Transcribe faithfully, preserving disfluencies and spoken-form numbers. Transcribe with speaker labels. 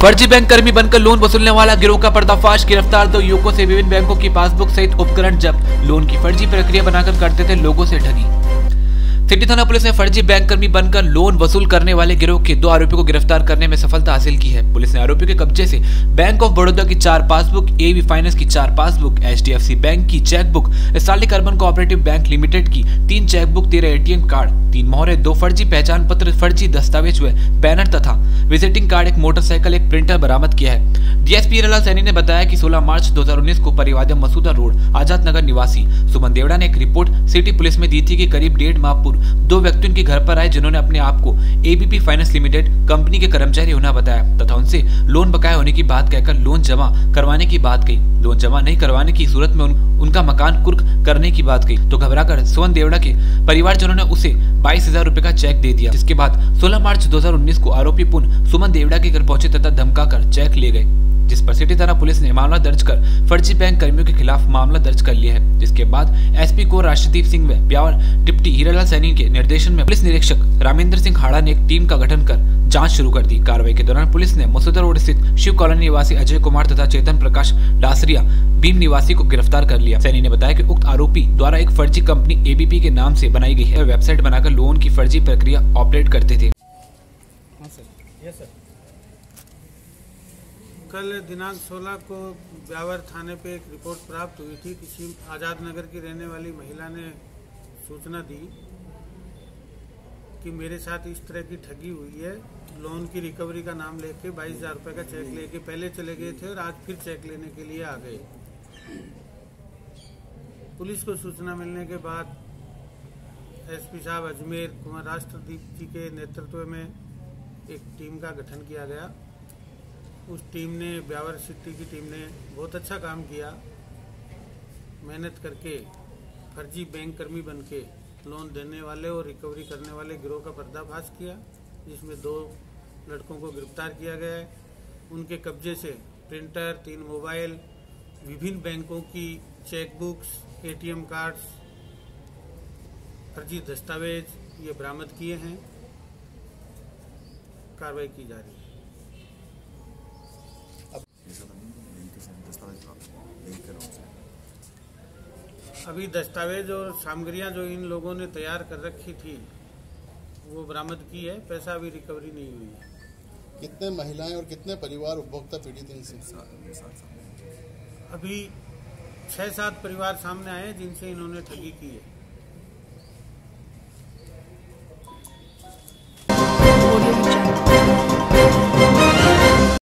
Speaker 1: फर्जी बैंक कर्मी बनकर लोन वसूलने वाला गिरोह का पर्दाफाश। गिरफ्तार दो युवकों से विभिन्न बैंकों की पासबुक सहित उपकरण जब्त। लोन की फर्जी प्रक्रिया बनाकर करते थे लोगों से ठगी। सिटी थाना पुलिस ने फर्जी बैंक कर्मी बनकर लोन वसूल करने वाले गिरोह के दो आरोपियों को गिरफ्तार करने में सफलता हासिल की है। पुलिस ने आरोपियों के कब्जे से बैंक ऑफ बड़ौदा की चार पासबुक, एबी फाइनेंस की चार पासबुक, एचडीएफसी बैंक की chequebook, Starling urban cooperative bank limited की तीन चेकबुक, तेरह एटीएम कार्ड, तीन मोहरे, दो फर्जी पहचान पत्र, फर्जी दस्तावेज हुए बैनर तथा विजिटिंग कार्ड, एक मोटरसाइकिल, एक प्रिंटर बरामद किया है। डीएसपी हीरालाल सैनी ने बताया कि सोलह मार्च दो हज़ार उन्नीस को परिवाद्य मसूदा रोड आजाद नगर निवासी सुमन देवड़ा ने एक रिपोर्ट सिटी पुलिस में दी थी कि करीब डेढ़ माह पूर्व दो व्यक्ति उनके घर पर आए जिन्होंने अपने आप को एबीपी फाइनेंस लिमिटेड कंपनी के कर्मचारी होना बताया तथा उनसे लोन बकाया होने की बात कहकर लोन जमा करवाने की बात कही। लोन जमा नहीं करवाने की सूरत में उन, उनका मकान कुर्क करने की बात कही तो घबराकर सुमन देवड़ा के परिवारजनों ने उसे बाईस हजार रूपए का चेक दे दिया। जिसके बाद सोलह मार्च दो हज़ार उन्नीस को आरोपी पुनः सुमन देवड़ा के घर पहुंचे तथा धमकाकर चेक ले गए, जिस पर सिटी थाना पुलिस ने मामला दर्ज कर फर्जी बैंक कर्मियों के खिलाफ मामला दर्ज कर लिया है। जिसके बाद एसपी को राष्ट्रदीप सिंह व ब्यावर डिप्टी हीरालाल सैनी के निर्देशन में पुलिस निरीक्षक रामेंद्र सिंह हाड़ा ने एक टीम का गठन कर जांच शुरू कर दी। कार्रवाई के दौरान पुलिस ने मसूदा रोड स्थित शिव कॉलोनी निवासी अजय कुमार तथा चेतन प्रकाश डासरिया भीम निवासी को गिरफ्तार कर लिया। सैनी ने बताया कि उक्त आरोपी द्वारा एक फर्जी कंपनी एबीपी के नाम से बनाई गई है, वेबसाइट बनाकर लोन की फर्जी प्रक्रिया ऑपरेट करते थे।
Speaker 2: कल दिनांक सोलह को ब्यावर थाने पे एक रिपोर्ट प्राप्त हुई थी। किसी आज़ाद नगर की रहने वाली महिला ने सूचना दी कि मेरे साथ इस तरह की ठगी हुई है। लोन की रिकवरी का नाम लेके बाईस हजार रुपये का चेक लेके पहले चले गए थे और आज फिर चेक लेने के लिए आ गए। पुलिस को सूचना मिलने के बाद एसपी साहब अजमेर कुमार राष्ट्रदीप जी के नेतृत्व में एक टीम का गठन किया गया। उस टीम ने, ब्यावर सिटी की टीम ने बहुत अच्छा काम किया। मेहनत करके फर्जी बैंक कर्मी बनके लोन देने वाले और रिकवरी करने वाले गिरोह का पर्दाफाश किया, जिसमें दो लड़कों को गिरफ्तार किया गया है। उनके कब्जे से प्रिंटर, तीन मोबाइल, विभिन्न बैंकों की चेकबुक्स, एटीएम कार्ड्स, फर्जी दस्तावेज ये बरामद किए हैं। कार्रवाई की जा रही है। अभी दस्तावेज और सामग्रियां जो इन लोगों ने तैयार कर रखी थी वो बरामद की है। पैसा अभी रिकवरी नहीं हुई है।
Speaker 3: कितने महिलाएं और कितने परिवार उपभोक्ता पीड़ित इनसे?
Speaker 2: अभी छह सात परिवार सामने आए जिनसे इन्होंने ठगी की है।